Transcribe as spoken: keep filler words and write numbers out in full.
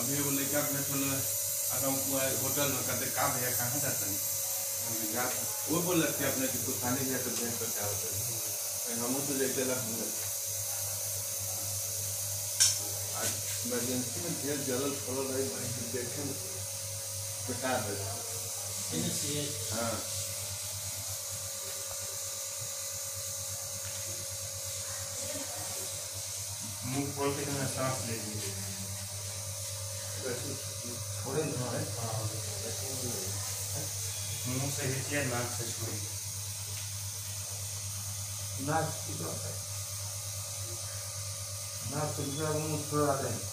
अभी वो लेकर अपने चलो अगर वो होटल में कहते कहाँ भैया कहाँ जाता नहीं हमने कहा था वो बोल लगते अपने कि कुछ खाने गया तो भैया तो क्या होता है हम तो जैसे लग आज इमरजेंसी में ढेर जरूर फॉलो रही भाई कि देखें बेकार है हाँ मुंह खोल के ना सांस ले लीजिए थोड़े है मुंह से हिटिया नाक से छोड़िए नाक की बात है नाक से मुंह छोड़ा दें